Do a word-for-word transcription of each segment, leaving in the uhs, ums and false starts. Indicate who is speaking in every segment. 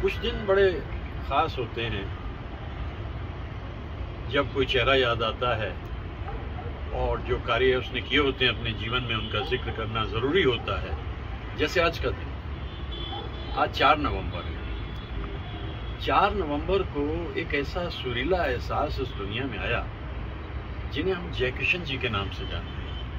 Speaker 1: कुछ दिन बड़े ख़ास होते हैं जब कोई चेहरा याद आता है और जो कार्य उसने किए होते हैं अपने जीवन में उनका जिक्र करना ज़रूरी होता है। जैसे आज का दिन, आज चार नवंबर है। चार नवंबर को एक ऐसा सुरीला एहसास इस दुनिया में आया जिन्हें हम जय किशन जी के नाम से जानते हैं।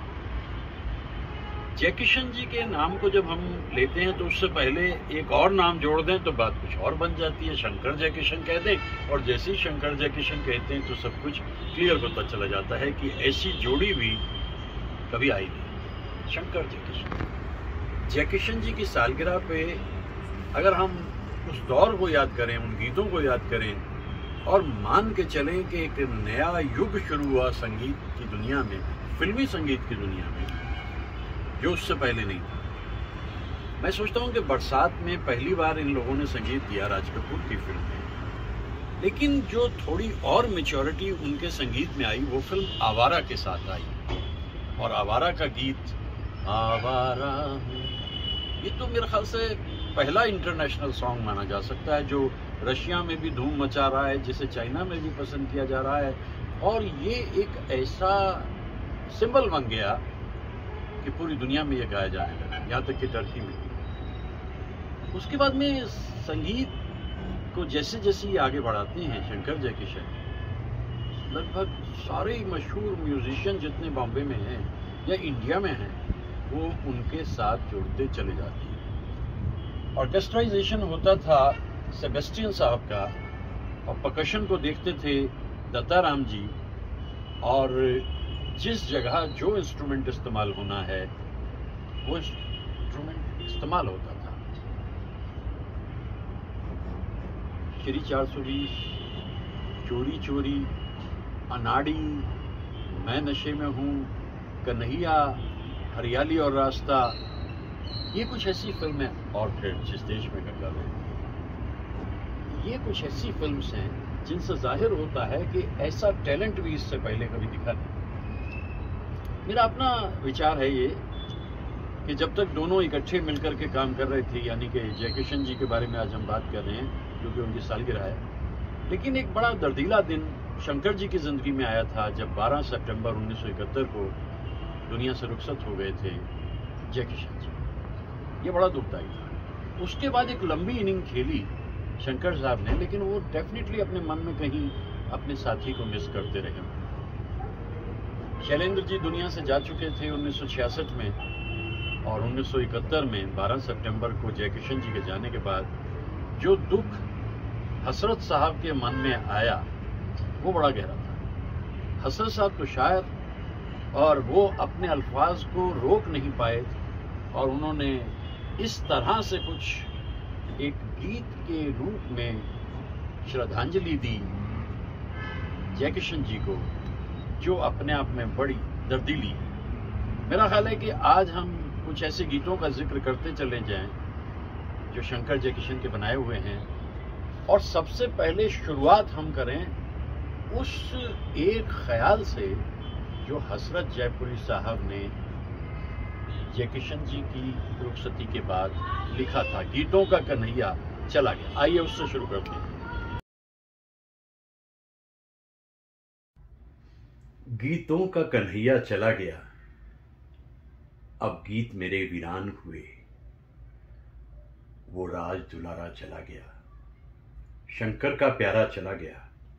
Speaker 1: जय किशन जी के नाम को जब हम लेते हैं तो उससे पहले एक और नाम जोड़ दें तो बात कुछ और बन जाती है। शंकर जय किशन कह दें और जैसे ही शंकर जय किशन कहते हैं तो सब कुछ क्लियर होता चला जाता है कि ऐसी जोड़ी भी कभी आई नहीं। शंकर जय किशन जय किशन जी की सालगिरह पे अगर हम उस दौर को याद करें, उन गीतों को याद करें और मान के चलें कि एक नया युग शुरू हुआ संगीत की दुनिया में, फिल्मी संगीत की दुनिया में, जो उससे पहले नहीं था। मैं सोचता हूं कि बरसात में पहली बार इन लोगों ने संगीत दिया राज कपूर की फिल्म में, लेकिन जो थोड़ी और मैच्योरिटी उनके संगीत में आई वो फिल्म आवारा के साथ आई। और आवारा का गीत आवारा हूं, ये तो मेरे ख्याल से पहला इंटरनेशनल सॉन्ग माना जा सकता है जो रशिया में भी धूम मचा रहा है, जिसे चाइना में भी पसंद किया जा रहा है। और ये एक ऐसा सिंबल बन गया कि पूरी दुनिया में ये गाया जाने लगा, यहाँ तक कि टर्की में। उसके बाद में संगीत को जैसे जैसे ये आगे बढ़ाते हैं शंकर जय किशन, लगभग सारे मशहूर म्यूजिशियन जितने बॉम्बे में हैं या इंडिया में हैं वो उनके साथ जुड़ते चले जाते हैं। ऑर्केस्ट्राइजेशन होता था सेबेस्टियन साहब का और परकशन को देखते थे दत्ताराम जी, और जिस जगह जो इंस्ट्रूमेंट इस्तेमाल होना है वो इंस्ट्रूमेंट इस्तेमाल होता था। श्री चार सौ बीस, चोरी चोरी, अनाड़ी, मैं नशे में हूँ, कन्हैया, हरियाली और रास्ता, ये कुछ ऐसी फिल्में, और फिर जिस देश में गंगा बहे, ये कुछ ऐसी फिल्म्स हैं जिनसे जाहिर होता है कि ऐसा टैलेंट भी इससे पहले कभी दिखा नहीं। मेरा अपना विचार है ये कि जब तक दोनों इकट्ठे मिलकर के काम कर रहे थे, यानी कि जय किशन जी के बारे में आज हम बात कर रहे हैं क्योंकि उनकी सालगिरह है, लेकिन एक बड़ा दर्दीला दिन शंकर जी की जिंदगी में आया था जब बारह सितंबर उन्नीस सौ इकहत्तर को दुनिया से रुखसत हो गए थे जय किशन जी। ये बड़ा दुखदायी था। उसके बाद एक लंबी इनिंग खेली शंकर साहब ने, लेकिन वो डेफिनेटली अपने मन में कहीं अपने साथी को मिस करते रहे। शैलेंद्र जी दुनिया से जा चुके थे उन्नीस सौ छियासठ में, और उन्नीस सौ इकहत्तर में बारह सितंबर को जय किशन जी के जाने के बाद जो दुख हसरत साहब के मन में आया वो बड़ा गहरा था। हसरत साहब तो शायर, और वो अपने अल्फाज को रोक नहीं पाए और उन्होंने इस तरह से कुछ एक गीत के रूप में श्रद्धांजलि दी जय किशन जी को, जो अपने आप में बड़ी दर्दीली है। मेरा ख्याल है कि आज हम कुछ ऐसे गीतों का जिक्र करते चले जाएं जो शंकर जय किशन के बनाए हुए हैं, और सबसे पहले शुरुआत हम करें उस एक ख्याल से जो हसरत जयपुरी साहब ने जय किशन जी की रुखसती के बाद लिखा था, गीतों का कन्हैया चला गया। आइए उससे शुरू करते हैं। गीतों का कन्हैया चला गया, अब गीत मेरे वीरान हुए, वो राज दुलारा चला गया, शंकर का प्यारा चला गया,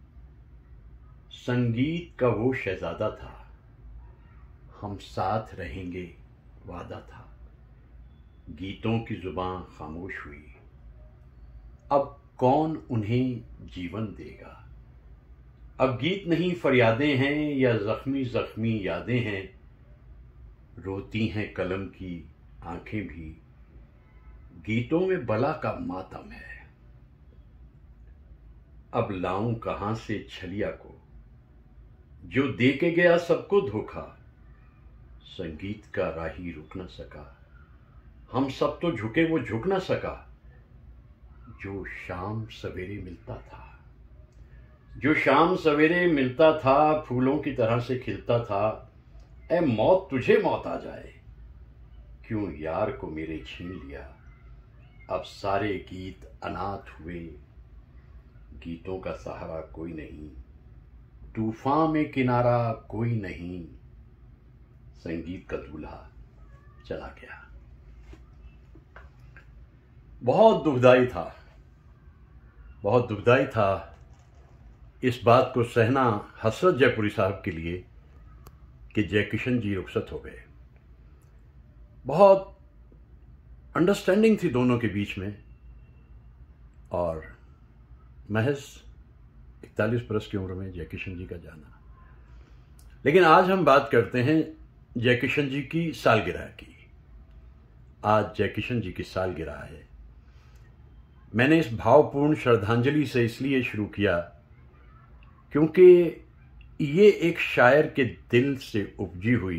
Speaker 1: संगीत का वो शहजादा था, हम साथ रहेंगे वादा था, गीतों की जुबान खामोश हुई, अब कौन उन्हें जीवन देगा। अब गीत नहीं फरियादें हैं या जख्मी जख्मी यादें हैं, रोती हैं कलम की आंखें भी, गीतों में बला का मातम है। अब लाऊं कहां से छलिया को, जो दे के गया सबको धोखा, संगीत का राही रुक न सका, हम सब तो झुके वो झुक न सका, जो शाम सवेरे मिलता था, जो शाम सवेरे मिलता था, फूलों की तरह से खिलता था, ऐ मौत तुझे मौत आ जाए, क्यों यार को मेरे छीन लिया,
Speaker 2: अब सारे गीत अनाथ हुए, गीतों का सहारा कोई नहीं, तूफान में किनारा कोई नहीं, संगीत का दूल्हा चला गया। बहुत दुखदाई था, बहुत दुखदाई था इस बात को सहना हसरत जयपुरी साहब के लिए कि जयकिशन जी रुखसत हो गए। बहुत अंडरस्टैंडिंग थी दोनों के बीच में, और महज इकतालीस बरस की उम्र में जयकिशन जी का जाना। लेकिन आज हम बात करते हैं जयकिशन जी की सालगिरह की। आज जयकिशन जी की सालगिरह है। मैंने इस भावपूर्ण श्रद्धांजलि से इसलिए शुरू किया क्योंकि ये एक शायर के दिल से उपजी हुई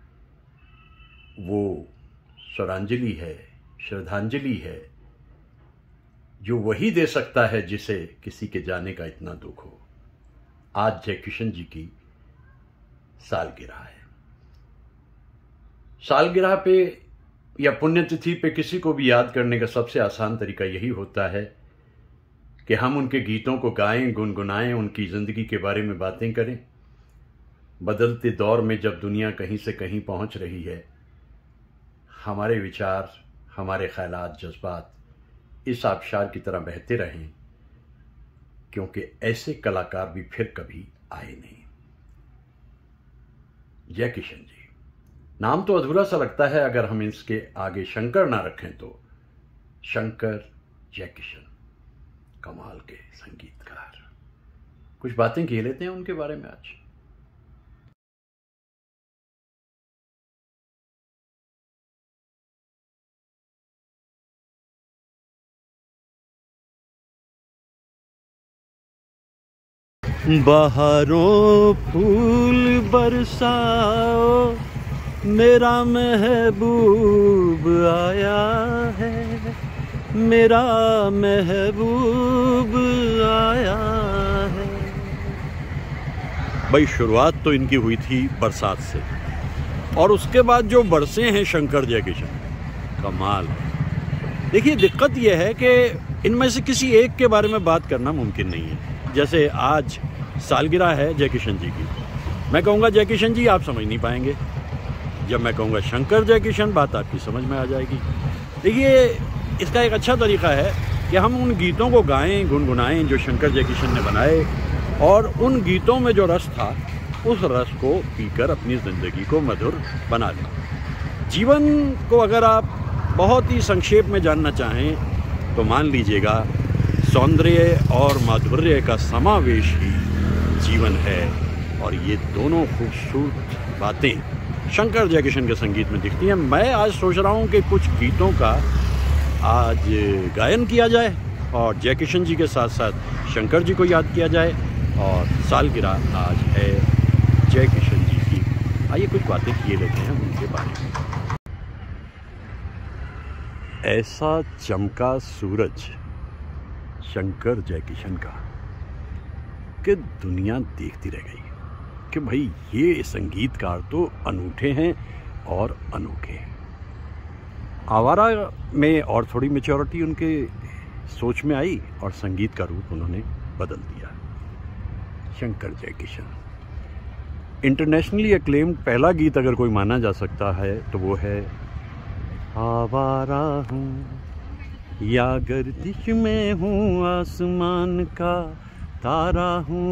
Speaker 2: वो स्वरांजलि है, श्रद्धांजलि है, जो वही दे सकता है जिसे किसी के जाने का इतना दुख हो। आज जयकिशन जी की सालगिरह है। सालगिरह पे या पुण्यतिथि पे किसी को भी याद करने का सबसे आसान तरीका यही होता है कि हम उनके गीतों को गाएं, गुनगुनाएं, उनकी जिंदगी के बारे में बातें करें। बदलते दौर में जब दुनिया कहीं से कहीं पहुंच रही है, हमारे विचार, हमारे ख्यालात, जज्बात इस आबशार की तरह बहते रहें, क्योंकि ऐसे कलाकार भी फिर कभी आए नहीं। जयकिशन जी, नाम तो अधूरा सा लगता है अगर हम इसके आगे शंकर ना रखें तो। शंकर जयकिशन, कमाल के संगीतकार। कुछ बातें कह लेते हैं उनके बारे में आज।
Speaker 3: बहारों फूल बरसाओ, मेरा महबूब आया है, मेरा महबूब आया है।
Speaker 2: भाई शुरुआत तो इनकी हुई थी बरसात से, और उसके बाद जो बरसे हैं शंकर जयकिशन, कमाल है। देखिए, दिक्कत यह है कि इनमें से किसी एक के बारे में बात करना मुमकिन नहीं है। जैसे आज सालगिरह है जयकिशन जी की, मैं कहूँगा जयकिशन जी आप समझ नहीं पाएंगे। जब मैं कहूँगा शंकर जयकिशन, बात आपकी समझ में आ जाएगी। देखिए, इसका एक अच्छा तरीका है कि हम उन गीतों को गाएं, गुनगुनाएं जो शंकर जयकिशन ने बनाए, और उन गीतों में जो रस था उस रस को पीकर अपनी ज़िंदगी को मधुर बना लें। जीवन को अगर आप बहुत ही संक्षेप में जानना चाहें तो मान लीजिएगा सौंदर्य और माधुर्य का समावेश ही जीवन है, और ये दोनों खूबसूरत बातें शंकर जयकिशन के संगीत में दिखती हैं। मैं आज सोच रहा हूँ कि कुछ गीतों का आज गायन किया जाए और जयकिशन जी के साथ साथ शंकर जी को याद किया जाए, और सालगिरह आज है जयकिशन जी की। आइए कुछ बातें किए लेते हैं उनके बारे में। ऐसा चमका सूरज शंकर जयकिशन का कि दुनिया देखती रह गई कि भाई ये संगीतकार तो अनूठे हैं और अनोखे। आवारा में और थोड़ी मैच्योरिटी उनके सोच में आई और संगीत का रूप उन्होंने बदल दिया। शंकर जयकिशन इंटरनेशनली अक्लेम्ड पहला गीत अगर कोई माना जा सकता है तो वो है आवारा हूँ या गर्दिश में हूँ, आसमान का तारा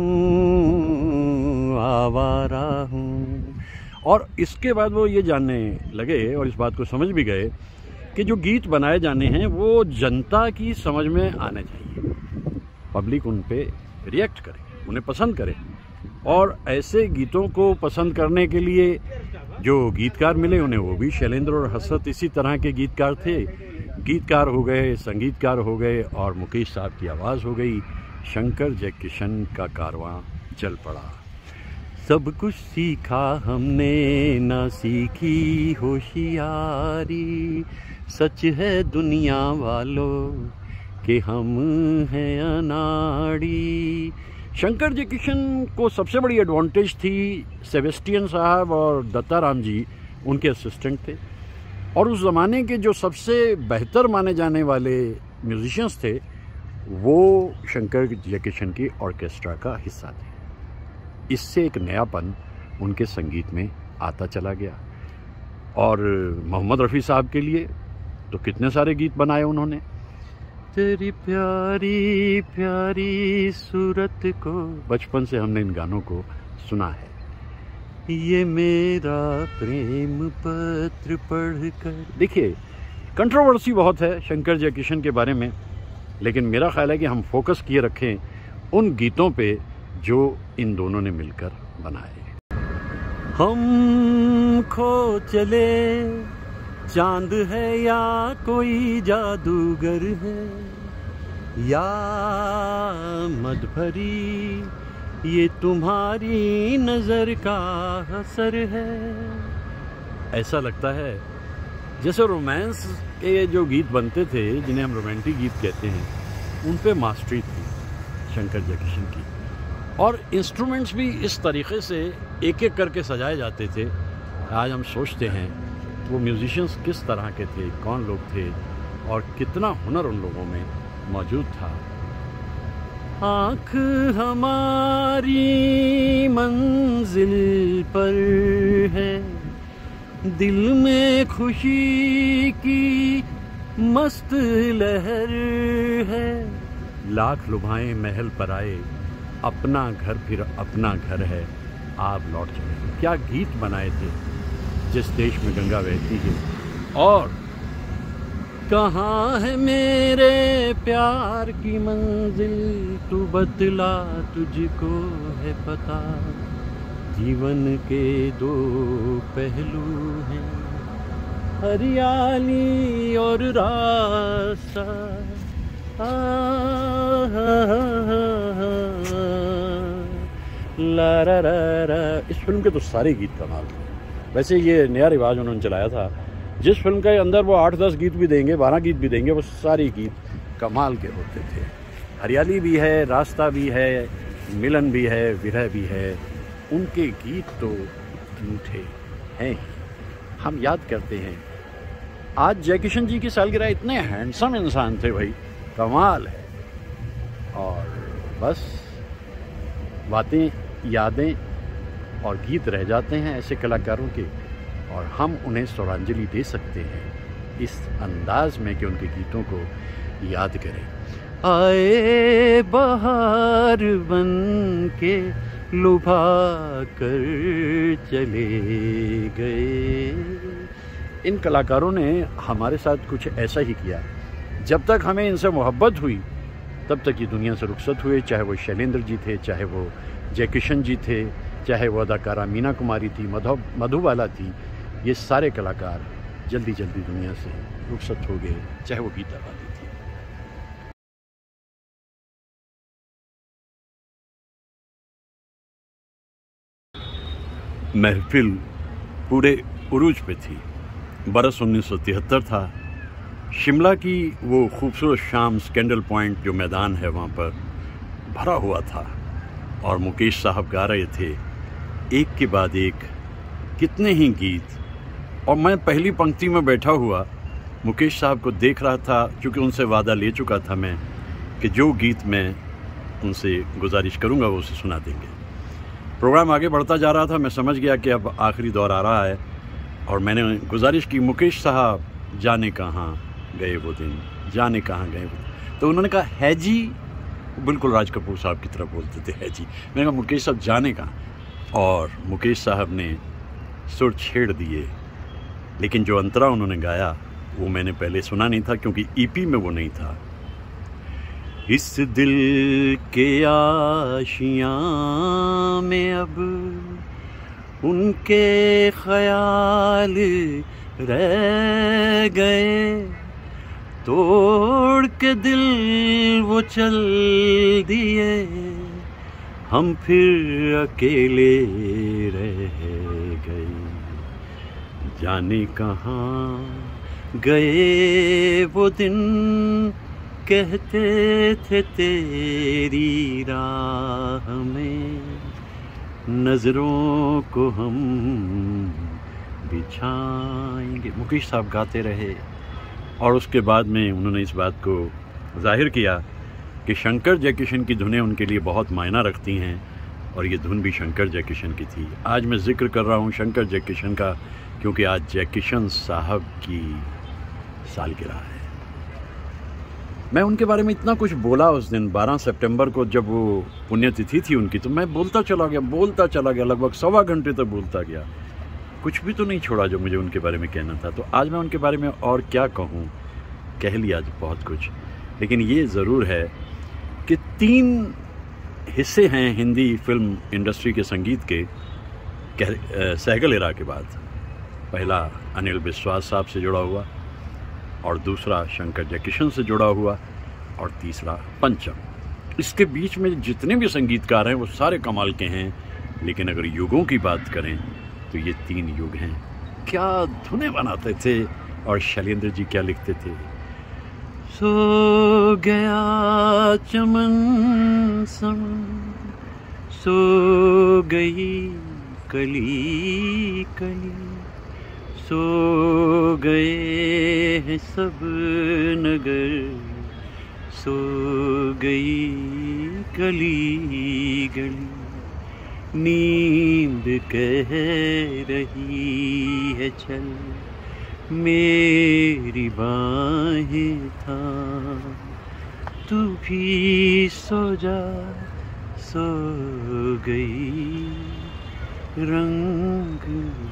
Speaker 2: हूँ, आवारा हूँ। और इसके बाद वो ये जानने लगे और इस बात को समझ भी गए कि जो गीत बनाए जाने हैं वो जनता की समझ में आने चाहिए, पब्लिक उन पे रिएक्ट करे, उन्हें पसंद करे। और ऐसे गीतों को पसंद करने के लिए जो गीतकार मिले उन्हें वो भी शैलेंद्र और हसरत इसी तरह के गीतकार थे। गीतकार हो गए, संगीतकार हो गए, और मुकेश साहब की आवाज़ हो गई। शंकर जयकिशन का कारवां चल पड़ा। सब कुछ सीखा हमने, ना सीखी होशियारी, सच है दुनिया वालों कि हम हैं अनाड़ी। शंकर जयकिशन को सबसे बड़ी एडवांटेज थी सेबेस्टियन साहब और दत्ताराम जी उनके असिस्टेंट थे। और उस ज़माने के जो सबसे बेहतर माने जाने वाले म्यूजिशियंस थे वो शंकर जयकिशन की ऑर्केस्ट्रा का हिस्सा थे। इससे एक नयापन उनके संगीत में आता चला गया। और मोहम्मद रफ़ी साहब के लिए तो कितने सारे गीत बनाए उन्होंने।
Speaker 3: तेरी प्यारी प्यारी सूरत को,
Speaker 2: बचपन से हमने इन गानों को सुना है।
Speaker 3: ये मेरा प्रेम पत्र पढ़कर।
Speaker 2: देखिए, कंट्रोवर्सी बहुत है शंकर जयकिशन के बारे में, लेकिन मेरा ख्याल है कि हम फोकस किए रखें उन गीतों पे जो इन दोनों ने मिलकर बनाए।
Speaker 3: हम खो चले, चांद है या कोई जादूगर है, या मद भरी ये तुम्हारी नजर का असर है।
Speaker 2: ऐसा लगता है जैसे रोमांस के जो गीत बनते थे, जिन्हें हम रोमांटिक गीत कहते हैं, उन पे मास्टरी थी शंकर जयकिशन की। और इंस्ट्रूमेंट्स भी इस तरीक़े से एक एक करके सजाए जाते थे। आज हम सोचते हैं वो म्यूजिशियंस किस तरह के थे, कौन लोग थे और कितना हुनर उन लोगों में मौजूद था।
Speaker 3: आँख हमारी मंजिल पर है, दिल में खुशी की मस्त लहर है।
Speaker 2: लाख लुभाएं महल पर आए, अपना घर फिर अपना घर है, आप लौट चले। क्या गीत बनाए थे जिस देश में गंगा बहती है। और
Speaker 3: कहाँ है मेरे प्यार की मंजिल, तू बदला तुझको है पता। जीवन के दो पहलू हैं, हरियाली और रास्ता।
Speaker 2: ला रा रा रा। इस फिल्म के तो सारे गीत कमाल थे। वैसे ये नया रिवाज उन्होंने चलाया था, जिस फिल्म के अंदर वो आठ दस गीत भी देंगे, बारह गीत भी देंगे, वो सारे गीत कमाल के होते थे। हरियाली भी है, रास्ता भी है, मिलन भी है, विरह भी है। उनके गीत तो अनूठे हैं। हम याद करते हैं, आज जयकिशन जी की सालगिरह। इतने हैंडसम इंसान थे भाई, कमाल है। और बस बातें, यादें और गीत रह जाते हैं ऐसे कलाकारों के, और हम उन्हें श्रद्धांजलि दे सकते हैं इस अंदाज में कि उनके गीतों को याद करें।
Speaker 3: आए बहार बन के लुभा कर चले गए।
Speaker 2: इन कलाकारों ने हमारे साथ कुछ ऐसा ही किया। जब तक हमें इनसे मोहब्बत हुई तब तक ये दुनिया से रुखसत हुए, चाहे वो शैलेंद्र जी थे, चाहे वो जयकिशन जी थे, चाहे वो अदाकारा मीना कुमारी थी, मधु मधुबाला थी। ये सारे कलाकार जल्दी जल्दी दुनिया से रुखसत हो गए, चाहे वो गीता वाली थी। महफिल पूरे उरूज पे थी। बरस उन्नीस सौ तिहत्तर था। शिमला की वो खूबसूरत शाम, स्कैंडल पॉइंट जो मैदान है वहाँ पर भरा हुआ था, और मुकेश साहब गा रहे थे एक के बाद एक कितने ही गीत। और मैं पहली पंक्ति में बैठा हुआ मुकेश साहब को देख रहा था, क्योंकि उनसे वादा ले चुका था मैं कि जो गीत मैं उनसे गुजारिश करूँगा वो उसे सुना देंगे। प्रोग्राम आगे बढ़ता जा रहा था, मैं समझ गया कि अब आखिरी दौर आ रहा है, और मैंने गुजारिश की, मुकेश साहब जाने कहाँ गए वो दिन, जाने कहाँ गए वो दिन। तो उन्होंने कहा है जी, बिल्कुल राज कपूर साहब की तरह बोलते थे, है जी। मैंने कहा मुकेश साहब जाने कहाँ, और मुकेश साहब ने सुर छेड़ दिए, लेकिन जो अंतरा उन्होंने गाया वो मैंने पहले सुना नहीं था, क्योंकि ईपी में वो नहीं था। इस दिल के आशियाँ में अब उनके ख्याल रह गए, तोड़ के दिल वो चल दिए, हम फिर अकेले रह गए। जाने कहाँ गए वो दिन, कहते थे तेरी राह में नजरों को हम बिछाएंगे, मुकेश साहब गाते रहे। और उसके बाद में उन्होंने इस बात को जाहिर किया कि शंकर जयकिशन की धुनें उनके लिए बहुत मायना रखती हैं, और ये धुन भी शंकर जयकिशन की थी। आज मैं जिक्र कर रहा हूँ शंकर जयकिशन का, क्योंकि आज जयकिशन साहब की सालगिरह है। मैं उनके बारे में इतना कुछ बोला उस दिन बारह सितंबर को, जब वो पुण्यतिथि थी उनकी, तो मैं बोलता चला गया बोलता चला गया लगभग सवा घंटे तक बोलता गया, कुछ भी तो नहीं छोड़ा जो मुझे उनके बारे में कहना था। तो आज मैं उनके बारे में और क्या कहूँ, कह लिया आज बहुत कुछ, लेकिन ये ज़रूर है कि तीन हिस्से हैं हिंदी फिल्म इंडस्ट्री के संगीत के सहगल एरा के बाद। पहला अनिल विश्वास साहब से जुड़ा हुआ, और दूसरा शंकर जयकिशन से जुड़ा हुआ, और तीसरा पंचम। इसके बीच में जितने भी संगीतकार हैं वो सारे कमाल के हैं, लेकिन अगर युगों की बात करें तो ये तीन युग हैं। क्या धुनें बनाते थे और शैलेंद्र जी क्या लिखते थे।
Speaker 3: सो गया चमन समन, सो गई कली कली, सो गए हैं सब नगर, सो गई गली गली, नींद कह रही है चल, मेरी बाहें थाम, तू भी सो जा, सो गई रंग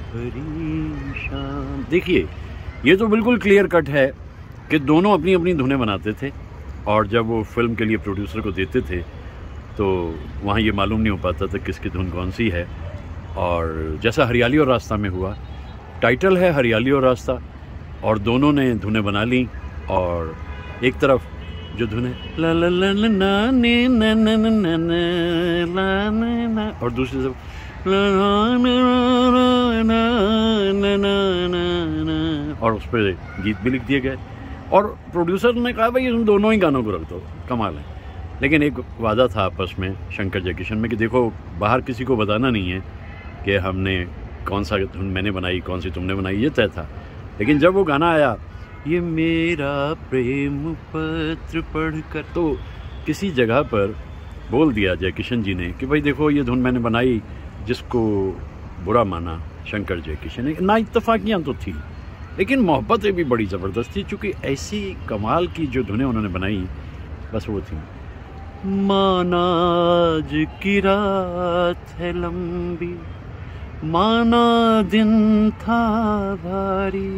Speaker 3: भरी शाम।
Speaker 2: देखिए, ये तो बिल्कुल क्लियर कट है कि दोनों अपनी अपनी धुनें बनाते थे, और जब वो फिल्म के लिए प्रोड्यूसर को देते थे तो वहाँ ये मालूम नहीं हो पाता था किसकी धुन कौन सी है। और जैसा हरियाली और रास्ता में हुआ, टाइटल है हरियाली और रास्ता, और दोनों ने धुनें बना ली, और एक तरफ जो धुनें ला ला ला ला ना ने ना ना ना ना ला ना ना, और दूसरी तरफ ला ना ना ना ना ना ना, और उस पर गीत भी लिख दिए गए। और प्रोड्यूसर ने कहा भाई इन दोनों ही गानों को रख दो, कमाल है। लेकिन एक वादा था आपस में शंकर जयकिशन में कि देखो बाहर किसी को बताना नहीं है कि हमने कौन सा धुन मैंने बनाई कौन सी तुमने बनाई, ये तय था। लेकिन जब वो गाना आया, ये मेरा प्रेम पत्र पढ़कर, तो किसी जगह पर बोल दिया जयकिशन जी ने कि भाई देखो ये धुन मैंने बनाई, जिसको बुरा माना शंकर जयकिशन। ना इत्तफाकियाँ तो थी, लेकिन मोहब्बतें भी बड़ी ज़बरदस्त थी, चूँकि ऐसी कमाल की जो धुनें उन्होंने बनाई बस वो थी।
Speaker 3: माना आज की रात है लंबी, माना दिन था भारी,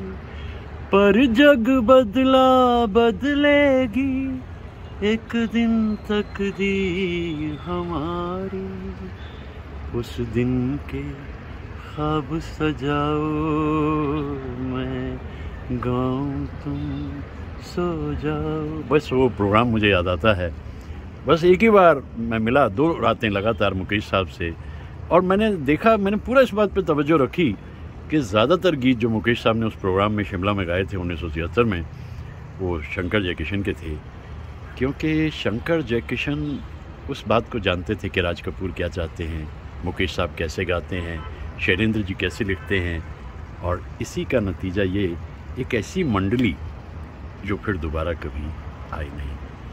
Speaker 3: पर जग बदला बदलेगी एक दिन तकदीर हमारी, उस दिन के ख्वाब सजाओ मैं गाऊं तुम सो जाओ।
Speaker 2: बस वो प्रोग्राम मुझे याद आता है। बस एक ही बार मैं मिला, दो रातें लगातार मुकेश साहब से, और मैंने देखा, मैंने पूरा इस बात पे तवज्जो रखी कि ज़्यादातर गीत जो मुकेश साहब ने उस प्रोग्राम में शिमला में गाए थे उन्नीस सौ तिहत्तर में, वो शंकर जयकिशन के थे। क्योंकि शंकर जयकिशन उस बात को जानते थे कि राज कपूर क्या चाहते हैं, मुकेश साहब कैसे गाते हैं, शैलेंद्र जी कैसे लिखते हैं, और इसी का नतीजा ये एक ऐसी मंडली जो फिर दोबारा कभी आई नहीं।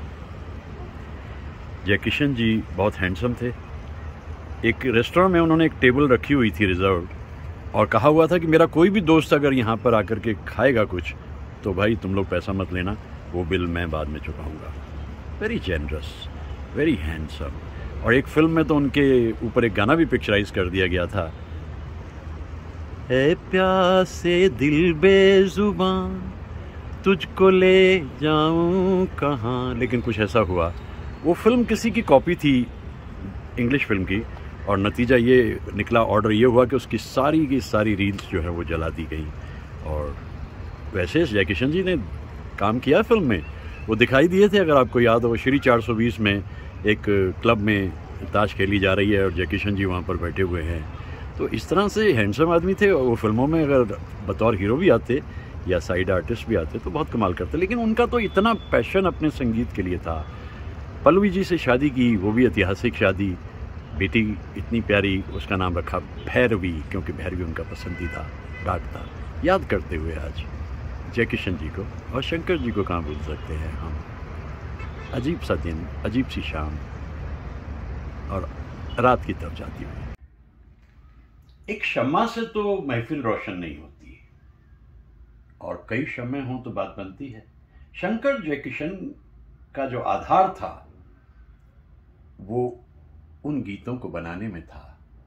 Speaker 2: जयकिशन जी बहुत हैंडसम थे। एक रेस्टोरेंट में उन्होंने एक टेबल रखी हुई थी रिजर्व, और कहा हुआ था कि मेरा कोई भी दोस्त अगर यहाँ पर आकर के खाएगा कुछ तो भाई तुम लोग पैसा मत लेना, वो बिल मैं बाद में चुकाऊंगा। Very generous, very handsome. और एक फिल्म में तो उनके ऊपर एक गाना भी पिक्चराइज कर दिया गया था,
Speaker 3: है प्यासे दिल बेजुबान तुझको ले जाऊं कहाँ।
Speaker 2: लेकिन कुछ ऐसा हुआ, वो फिल्म किसी की कॉपी थी, इंग्लिश फिल्म की, और नतीजा ये निकला, ऑर्डर ये हुआ कि उसकी सारी की सारी रील्स जो है वो जला दी गई। और वैसे जयकिशन जी ने काम किया फिल्म में, वो दिखाई दिए थे। अगर आपको याद हो, श्री चार सौ बीस में एक क्लब में ताश खेली जा रही है और जयकिशन जी वहाँ पर बैठे हुए हैं। तो इस तरह से हैंडसम आदमी थे। वो फिल्मों में अगर बतौर हीरो भी आते या साइड आर्टिस्ट भी आते तो बहुत कमाल करते। लेकिन उनका तो इतना पैशन अपने संगीत के लिए था। पल्लवी जी से शादी की, वो भी ऐतिहासिक शादी, बेटी इतनी प्यारी, उसका नाम रखा भैरवी, क्योंकि भैरवी उनका पसंदीदा डाक था। याद करते हुए आज जयकिशन जी को और शंकर जी को कहाँ भूल सकते हैं हम। अजीब सा दिन, अजीब सी शाम और रात की तरफ जाती हुई। एक शम्मा से तो महफिल रोशन नहीं होती और कई शम्मे हों तो बात बनती है। शंकर जयकिशन का जो आधार था वो उन गीतों को बनाने में था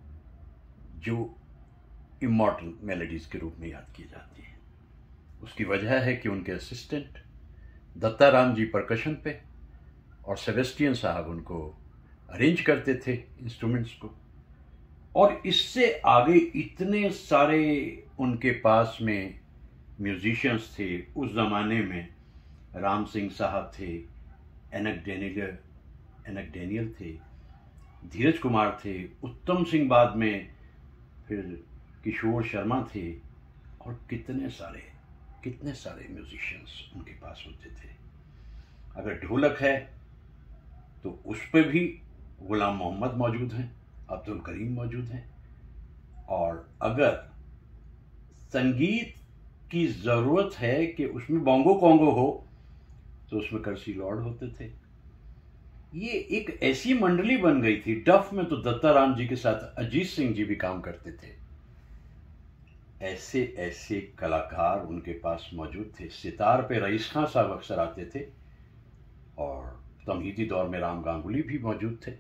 Speaker 2: जो इमॉर्टल मेलोडीज के रूप में याद की जाती है। उसकी वजह है कि उनके असिस्टेंट दत्ताराम जी परकशन पे और सेबेस्टियन साहब उनको अरेंज करते थे इंस्ट्रूमेंट्स को, और इससे आगे इतने सारे उनके पास में म्यूजिशियंस थे। उस ज़माने में राम सिंह साहब थे, एनक डेनियल एनक डेनियल थे, धीरज कुमार थे, उत्तम सिंह बाद में, फिर किशोर शर्मा थे, और कितने सारे कितने सारे म्यूजिशियंस उनके पास होते थे। अगर ढोलक है तो उस पे भी गुलाम मोहम्मद मौजूद हैं, अब्दुल करीम मौजूद हैं, और अगर संगीत की ज़रूरत है कि उसमें बोंगो कोंगो हो तो उसमें कर्सी लॉर्ड होते थे। ये एक ऐसी मंडली बन गई थी। डफ में तो दत्ताराम जी के साथ अजीत सिंह जी भी काम करते थे। ऐसे ऐसे कलाकार उनके पास मौजूद थे। सितार पे रईस खां साहब अक्सर आते थे और तमहीदी दौर में राम गांगुली भी मौजूद थे।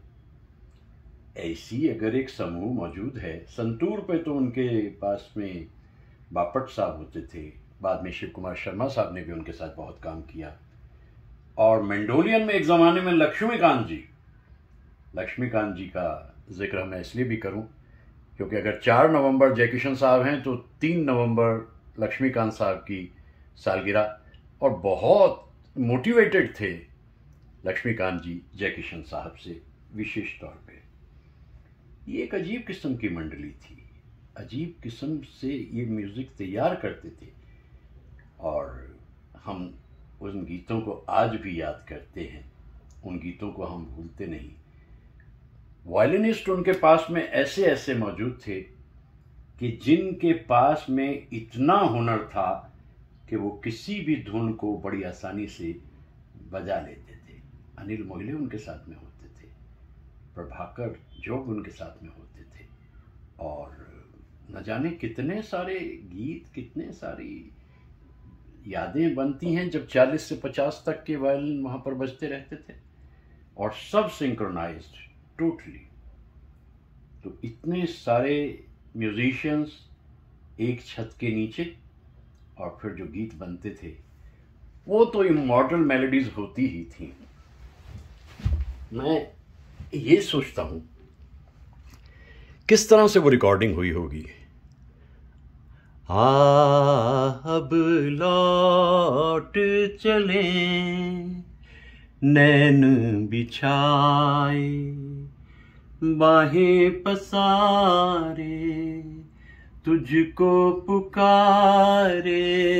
Speaker 2: ऐसी अगर एक समूह मौजूद है। संतूर पे तो उनके पास में बापट साहब होते थे, बाद में शिव कुमार शर्मा साहब ने भी उनके साथ बहुत काम किया। और मेंडोलियन में एक ज़माने में लक्ष्मीकांत जी लक्ष्मीकांत जी का जिक्र मैं इसलिए भी करूं क्योंकि अगर चार नवंबर जयकिशन साहब हैं तो तीन नवंबर लक्ष्मीकांत साहब की सालगिरह, और बहुत मोटिवेटेड थे लक्ष्मीकांत जी जयकिशन साहब से विशेष तौर पे। ये एक अजीब किस्म की मंडली थी, अजीब किस्म से ये म्यूज़िक तैयार करते थे, और हम उन गीतों को आज भी याद करते हैं, उन गीतों को हम भूलते नहीं। वायलिनिस्ट उनके पास में ऐसे ऐसे मौजूद थे कि जिनके पास में इतना हुनर था कि वो किसी भी धुन को बड़ी आसानी से बजा लेते थे। अनिल मोहिले उनके साथ में होते थे, प्रभाकर जोग उनके साथ में होते थे, और न जाने कितने सारे गीत, कितने सारी यादें बनती हैं जब चालीस से पचास तक के वायलिन वहाँ पर बजते रहते थे, और सब सिंक्रोनाइज्ड टोटली। तो इतने सारे म्यूजिशियंस एक छत के नीचे, और फिर जो गीत बनते थे वो तो इमॉर्टल मेलोडीज होती ही थी। मैं ये सोचता हूँ किस तरह से वो रिकॉर्डिंग हुई होगी।
Speaker 3: आ अब लौट चले नैन बिछाए, बाहें पसारे तुझको पुकारे,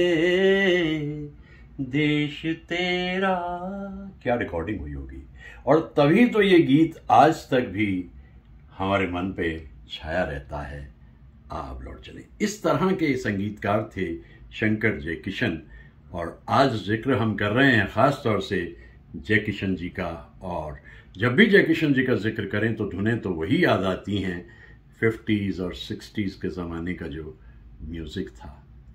Speaker 3: देश तेरा।
Speaker 2: क्या रिकॉर्डिंग हुई होगी, और तभी तो ये गीत आज तक भी हमारे मन पे छाया रहता है। आप लौट चले। इस तरह के संगीतकार थे शंकर जयकिशन, और आज जिक्र हम कर रहे हैं ख़ास तौर से जयकिशन जी का। और जब भी जयकिशन जी का जिक्र करें तो धुनें तो वही याद आती हैं, फिफ्टीज़ और सिक्सटीज़ के ज़माने का जो म्यूज़िक था।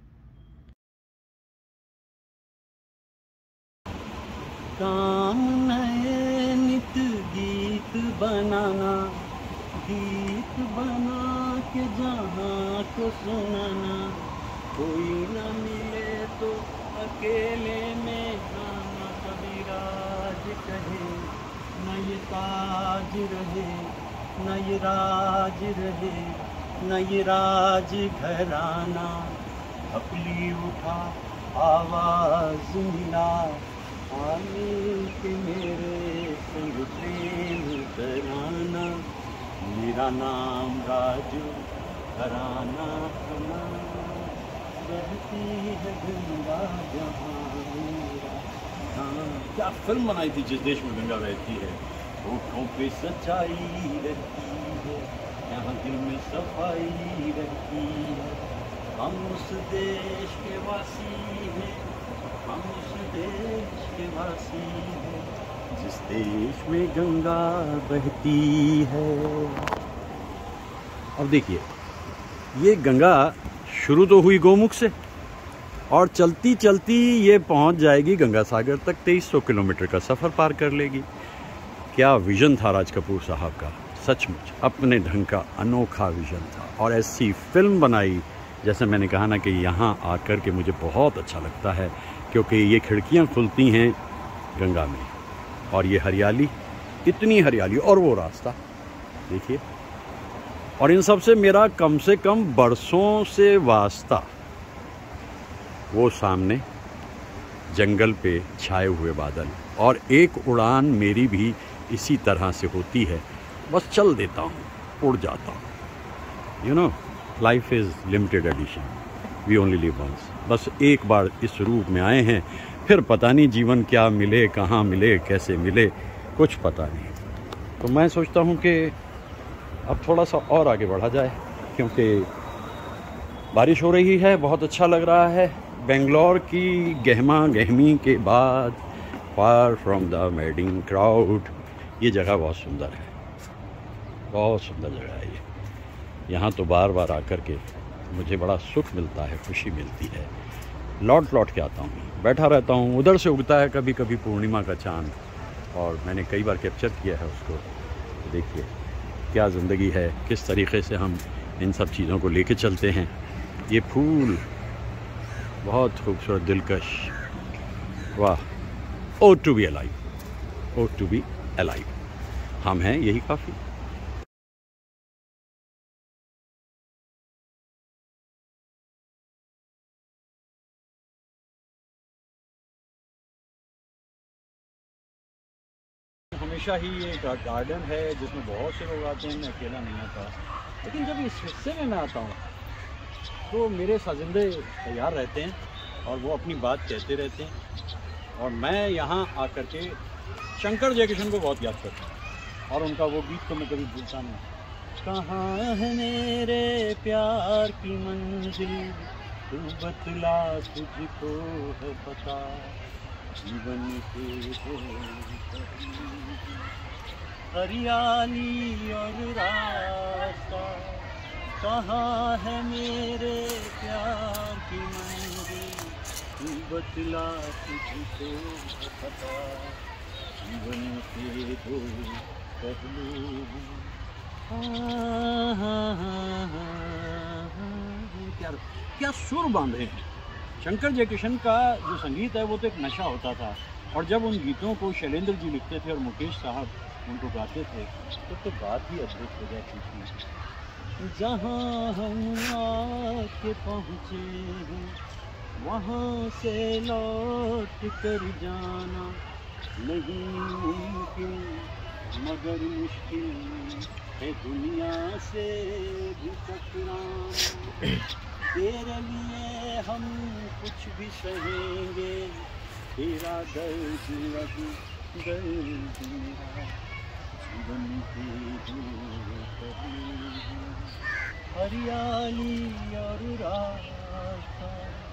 Speaker 3: काम नए नित गीत बनाना, गीत बना के जहाँ को सुनाना, कोई न मिले तो अकेले में गाना, कभी राज कहे न ये ताज रहे, न ये राज रहे, न ये राज घराना, अपनी उठा आवाज मिला, आमिर के मेरे संग प्रेम कराना, मेरा नाम राजू घराना हमारा, रहती है गंगा जहाँ मेरा।
Speaker 2: क्या फिल्म बनाई थी जिस देश में गंगा बहती है,
Speaker 3: होठों पे सच्चाई रहती है, यहाँ दिल में सफाई रहती है। हम उस देश के वासी हैं, हम उस देश के वासी हैं, जिस देश में गंगा बहती है।
Speaker 2: अब देखिए, ये गंगा शुरू तो हुई गोमुख से और चलती चलती ये पहुंच जाएगी गंगा सागर तक। तेईस सौ किलोमीटर का सफ़र पार कर लेगी। क्या विज़न था राज कपूर साहब का, सचमुच अपने ढंग का अनोखा विज़न था। और ऐसी फिल्म बनाई, जैसे मैंने कहा ना कि यहाँ आकर के मुझे बहुत अच्छा लगता है, क्योंकि ये खिड़कियाँ खुलती हैं गंगा में और ये हरियाली, इतनी हरियाली और वो रास्ता देखिए। और इन सब से मेरा कम से कम बरसों से वास्ता, वो सामने जंगल पे छाए हुए बादल, और एक उड़ान मेरी भी इसी तरह से होती है। बस चल देता हूँ, उड़ जाता हूँ। You know, life is limited edition, we only live once. बस एक बार इस रूप में आए हैं, फिर पता नहीं जीवन क्या मिले, कहाँ मिले, कैसे मिले, कुछ पता नहीं। तो मैं सोचता हूँ कि अब थोड़ा सा और आगे बढ़ा जाए, क्योंकि बारिश हो रही है, बहुत अच्छा लग रहा है। बेंगलोर की गहमा गहमी के बाद, far from the madding crowd, ये जगह बहुत सुंदर है, बहुत सुंदर जगह है ये। यहाँ तो बार बार आकर के मुझे बड़ा सुख मिलता है, खुशी मिलती है। लौट लौट के आता हूँ, बैठा रहता हूँ। उधर से उगता है कभी कभी पूर्णिमा का चाँद, और मैंने कई बार कैप्चर किया है उसको। देखिए क्या ज़िंदगी है, किस तरीके से हम इन सब चीज़ों को लेके चलते हैं। ये फूल बहुत खूबसूरत, दिलकश, वाह। Oh to be alive, oh to be alive, हम हैं, यही काफ़ी। हमेशा ही ये गार्डन है जिसमें बहुत से लोग आते हैं, मैं अकेला नहीं आता। लेकिन जब इस हिस्से में मैं आता हूँ तो मेरे साजिंदे तैयार रहते हैं और वो अपनी बात कहते रहते हैं, और मैं यहाँ आकर के शंकर जयकिशन को बहुत याद करता हूँ, और उनका वो गीत तो मैं कभी भूलता नहीं।
Speaker 3: कहाँ है मेरे प्यार की मंजिल, तू बतला तुझको है पता, जीवन के हरियाली और रास्ता। कहाँ है मेरे प्यार की मंजिल, तू बतला तुझको है पता, जीवन के दो पहलू।
Speaker 2: क्या क्या सुर बांधे हैं। शंकर जयकिशन का जो संगीत है वो तो एक नशा होता था, और जब उन गीतों को शैलेंद्र जी लिखते थे और मुकेश साहब उनको गाते थे तो तो बात ही अद्भुत हो जाती थी।
Speaker 3: जहाँ हम आके पहुँचे हैं, वहाँ से लौट कर जाना नहीं मुमकिन, मगर मुश्किल है दुनिया से भी टकराना। तेरे लिए हम कुछ भी सहेंगे, तेरा दर्द लगी दर्द मेरा, जीवन के दो पहलू, हरियाली और रास्ता।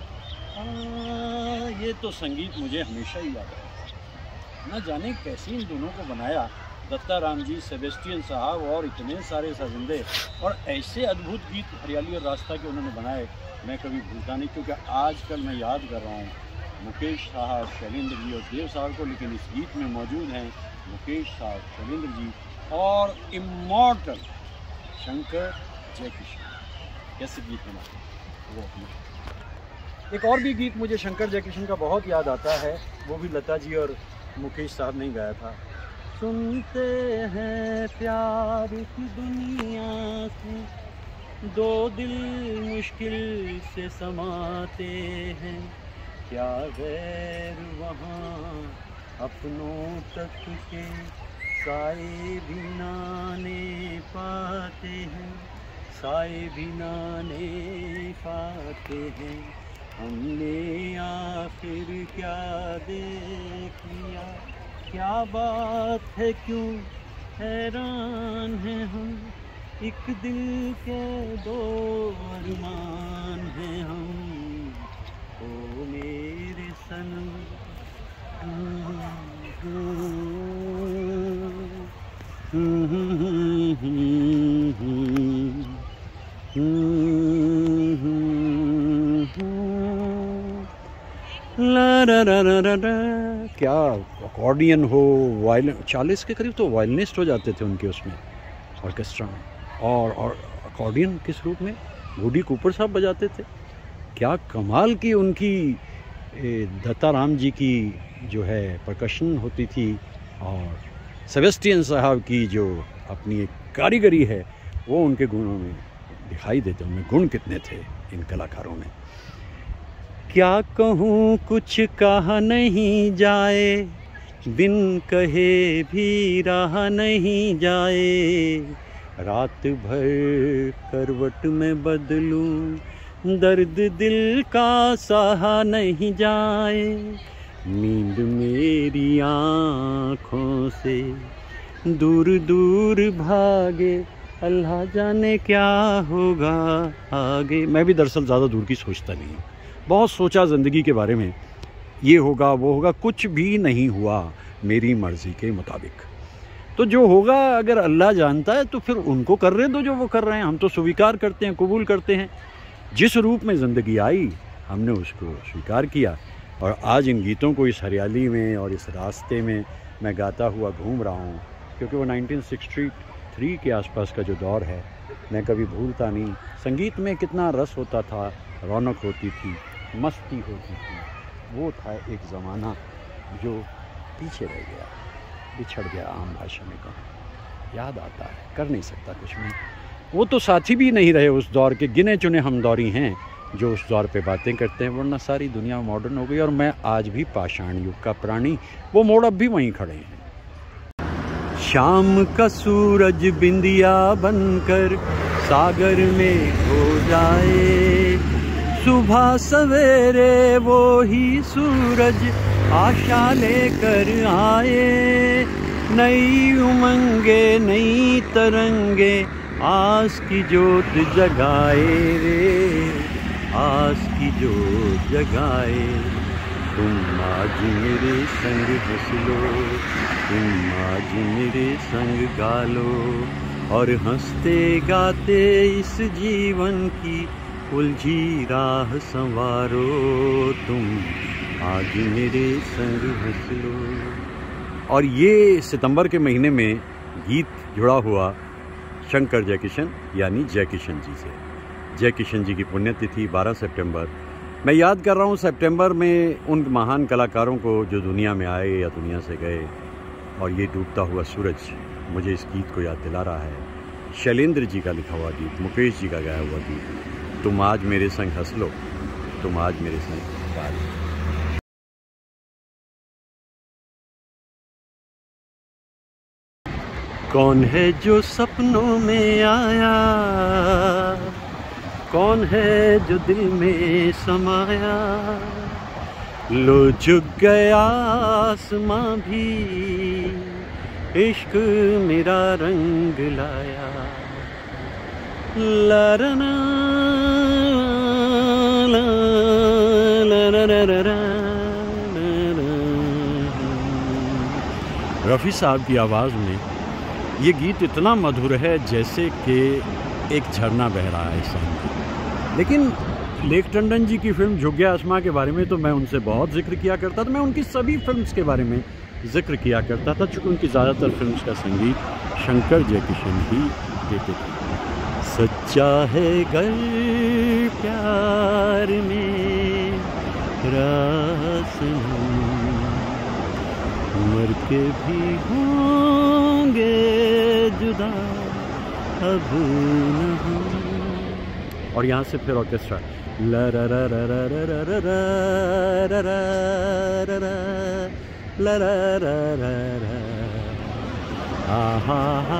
Speaker 2: आ, ये तो संगीत मुझे हमेशा ही याद है। न जाने कैसे इन दोनों को बनाया, दत्ता राम जी, सेबेस्टियन साहब और इतने सारे साजिंदे, और ऐसे अद्भुत गीत हरियाली और रास्ता के उन्होंने बनाए, मैं कभी भूलता नहीं। क्योंकि आजकल मैं याद कर रहा हूँ मुकेश साहब, शैलेंद्र जी और देव साहब को, लेकिन इस गीत में मौजूद हैं मुकेश साहब, शैलेंद्र जी और इमॉर्टल शंकर जयकिशन। कैसे गीत बनाते वो अपने। एक और भी गीत मुझे शंकर जयकिशन का बहुत याद आता है, वो भी लता जी और मुकेश साहब ने गाया था।
Speaker 3: सुनते हैं प्यार की दुनिया से, दो दिल मुश्किल से समाते हैं, क्या गैर वहाँ अपनों तक के साए भी नाने पाते हैं, साए भी नाने पाते हैं। हमने आखिर क्या देख लिया, क्या बात है क्यों हैरान है हम, एक दिल के दो अरमान हैं हम, ओ मेरे सनम। ला रा रा रा रा रा। क्या अकॉर्डियन हो, वायलिन, चालीस के करीब तो वायलिनिस्ट हो जाते थे उनके उसमें ऑर्केस्ट्रा में, और और अकॉर्डियन किस रूप में वुडी कूपर साहब बजाते थे। क्या कमाल की उनकी दत्ताराम जी की जो है परकशन होती थी, और सेबेस्टियन साहब की जो अपनी एक कारीगरी है वो उनके गुणों में दिखाई देते। उनमें गुण कितने थे इन कलाकारों में। क्या कहूँ कुछ कहा नहीं जाए, बिन कहे भी रहा नहीं जाए, रात भर करवट में बदलूं, दर्द दिल का सहा नहीं जाए, नींद मेरी आँखों से दूर दूर भागे, अल्लाह जाने क्या होगा आगे। मैं भी दरअसल ज़्यादा दूर की सोचता नहीं हूँ, बहुत सोचा ज़िंदगी के बारे में, ये होगा वो होगा, कुछ भी नहीं हुआ मेरी मर्ज़ी के मुताबिक। तो जो होगा अगर अल्लाह जानता है तो फिर उनको कर रहे दो जो वो कर रहे हैं, हम तो स्वीकार करते हैं, कबूल करते हैं। जिस रूप में ज़िंदगी आई हमने उसको स्वीकार किया, और आज इन गीतों को इस हरियाली में और इस रास्ते में मैं गाता हुआ घूम रहा हूँ, क्योंकि वो नाइनटीन सिक्सटी थ्री के आसपास का जो दौर है मैं कभी भूलता नहीं। संगीत में कितना रस होता था, रौनक होती थी, मस्ती होती थी। वो था एक ज़माना जो पीछे रह गया, बिछड़ गया, आम भाषा में कहूँ। याद आता है, कर नहीं सकता कुछ में। वो तो साथी भी नहीं रहे उस दौर के, गिने चुने हम दौरी हैं जो उस दौर पे बातें करते हैं, वरना सारी दुनिया मॉडर्न हो गई। और मैं आज भी पाषाण युग का प्राणी, वो मोड़ अब भी वहीं खड़े हैं। शाम का सूरज बिंदिया बनकर सागर में हो जाए, सुबह सवेरे वो ही सूरज आशा लेकर आए, नई उमंगे नई तरंगे आस की जोत जगाए रे, आस की जोत जगाए। तुम आज मेरे संग हंस लो, तुम आज मेरे संग गा लो, और हंसते गाते इस जीवन की उलझी राह संवारो, तुम आज मेरे संग हंस लो। और ये सितंबर के महीने में गीत जुड़ा हुआ शंकर जयकिशन यानी जयकिशन जी से। जयकिशन जी की पुण्यतिथि बारह सितंबर। मैं याद कर रहा हूँ सितंबर में उन महान कलाकारों को जो दुनिया में आए या दुनिया से गए, और ये डूबता हुआ सूरज मुझे इस गीत को याद दिला रहा है। शैलेंद्र जी का लिखा हुआ गीत, मुकेश जी का गाया हुआ गीत, तुम आज मेरे संग हंस लो, तुम आज मेरे संग गा लो। कौन है जो सपनों में आया, कौन है जो दिल में समाया, लो झुक गया आसमां भी, इश्क मेरा रंग लाया। ला रा ना ला ला रा रा रा। रफ़ी साहब की आवाज़ में ये गीत इतना मधुर है जैसे कि एक झरना बह रहा है सामने। लेकिन लेक टंडन जी की फिल्म झुग्गिया आसमां के बारे में तो मैं उनसे बहुत जिक्र किया करता था। मैं उनकी सभी फिल्म्स के बारे में जिक्र किया करता था, चूँकि उनकी ज़्यादातर फिल्म्स का संगीत शंकर जयकिशन ही देते थे। सच्चा है गर प्यार में रास मर के भी होंगे जुदा अब न हम। और यहाँ से फिर ऑर्केस्ट्रा ला रा रा रा रा रा रा रा रा रा ला रा रा रा रा हा हा हा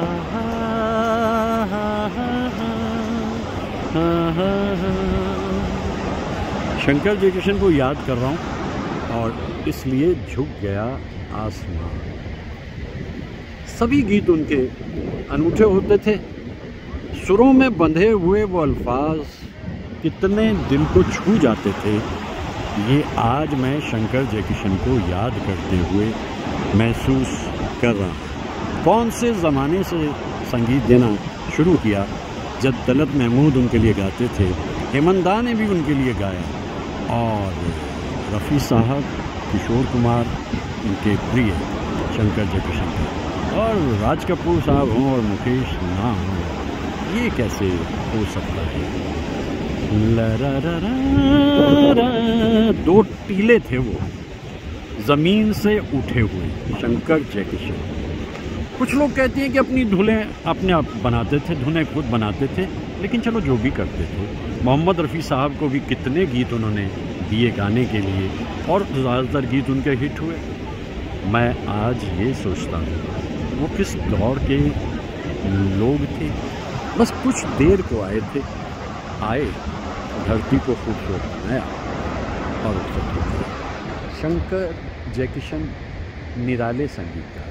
Speaker 3: हा। शंकर जयकिशन को याद कर रहा हूँ और
Speaker 2: इसलिए झुक गया आसमान। सभी गीत उनके अनूठे होते थे। सुरों में बंधे हुए वो अल्फाज कितने दिल को छू जाते थे, ये आज मैं शंकर जयकिशन को याद करते हुए महसूस कर रहा हूँ। कौन से ज़माने से संगीत देना शुरू किया जब दलत महमूद उनके लिए गाते थे, हेमंदा ने भी उनके लिए गाया, और रफ़ी साहब, किशोर कुमार उनके प्रिय शंकर जयकिशन के, और राज कपूर साहब हों और मुकेश ना हों, ये कैसे हो सकता है। ला रा रा रा रा, दो टीले थे वो ज़मीन से उठे हुए शंकर जयकिशन। कुछ लोग कहते हैं कि अपनी धुनें अपने आप बनाते थे, धुनें खुद बनाते थे, लेकिन चलो जो भी करते थे। मोहम्मद रफ़ी साहब को भी कितने गीत उन्होंने दिए गाने के लिए, और ज़्यादातर गीत उनके हिट हुए। मैं आज ये सोचता हूँ वो किस दौर के लोग थे। बस कुछ देर को आए थे, आए धरती को खूबसूरत बनाया और उससे शंकर जयकिशन निराले संगीतकार।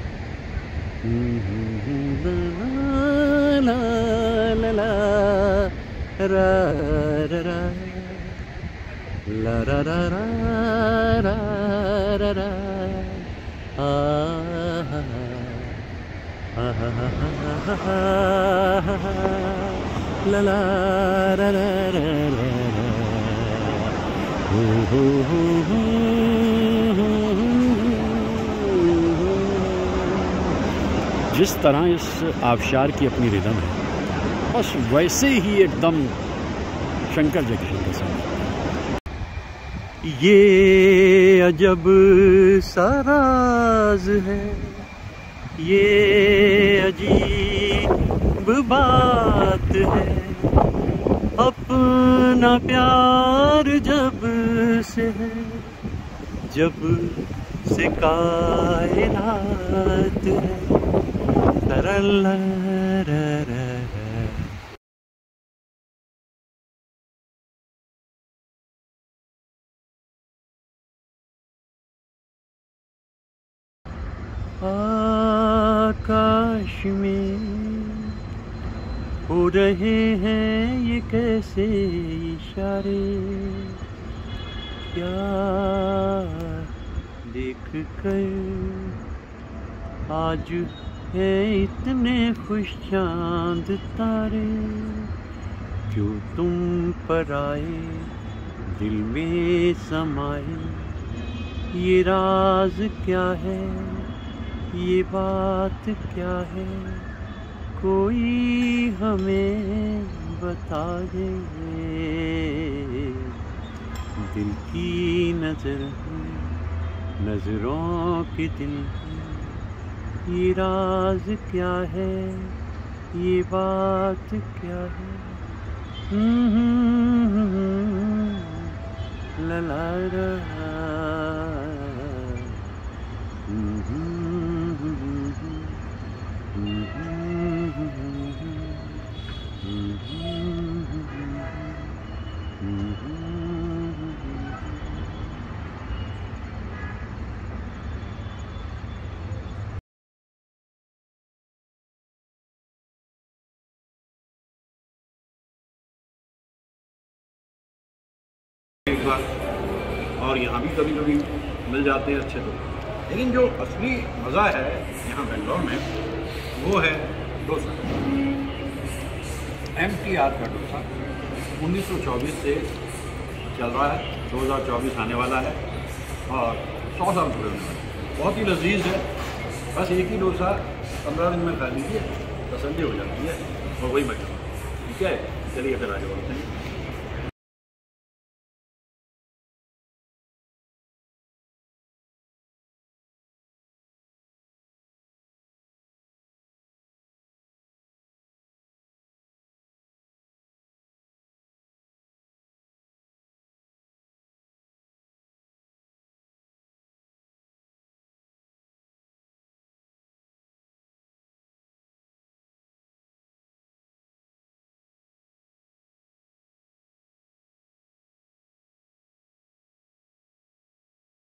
Speaker 2: ला ला ला रा रा रा ला रा रा रा रा रा आ हा हा हा ला ला रा रा रा रा हो हो हो। जिस तरह इस आबशार की अपनी रिदम है, बस वैसे ही एकदम शंकर जयकिशन का संगीत। ये अजब सा राज है, ये अजीब बात है, अपना प्यार जब से है, जब से कायनात है। आकाश में हो रहे हैं ये कैसे इशारे, क्या देख कर आज है इतने खुश चांद तारे, क्यों तुम पर आए दिल में समाए, ये राज क्या है, ये बात क्या है, कोई हमें बता दे। दिल की नजर नजरों की दिल, ये राज क्या है, ये बात क्या है। ला ला ला
Speaker 4: एक बार, और यहाँ भी कभी कभी मिल जाते हैं अच्छे लोग, लेकिन जो असली मज़ा है यहाँ बेंगलोर में वो है डोसा। एम टी आर का डोसा उन्नीस सौ चौबीस से चल रहा है, दो हज़ार चौबीस आने वाला है और सौ साल पूरे होने वाले हैं। बहुत ही लजीज है, बस एक ही डोसा पंद्रह दिन में खा लीजिए, तसल्ली हो जाती है और वही मजा। ठीक है, चलिए फिर आगे बढ़ते हैं।